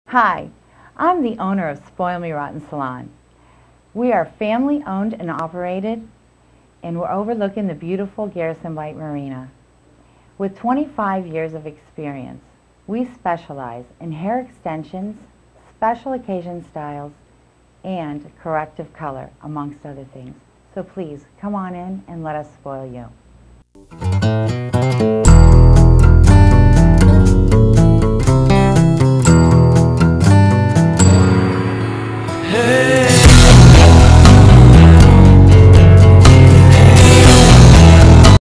Hi, I'm the owner of Spoil Me Rotten Salon. We are family owned and operated, and we're overlooking the beautiful Garrison Bight Marina. With 25 years of experience, we specialize in hair extensions, special occasion styles, and corrective color, amongst other things. So please, come on in and let us spoil you.